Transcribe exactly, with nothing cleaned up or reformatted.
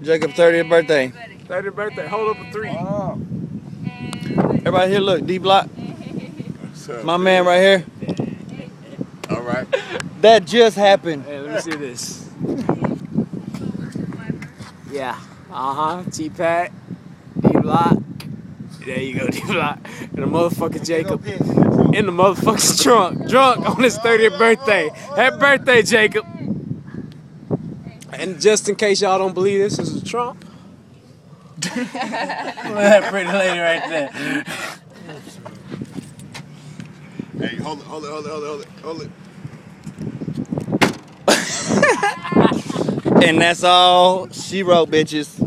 Jacob's thirtieth birthday. thirtieth birthday. Hold up a three. Oh. Everybody here, look, D Block. My man right here. All right. That just happened. Hey, let me see this. Yeah. Uh-huh. T-Pack. D-Block. There you go, D-Block. And the motherfucking Jacob in the motherfucking trunk. Drunk on his thirtieth birthday. Happy birthday, Jacob. And just in case y'all don't believe this is a Trump. Look at that pretty lady right there. Hey, hold it, hold it, hold it, hold it, hold it. And that's all she wrote, bitches.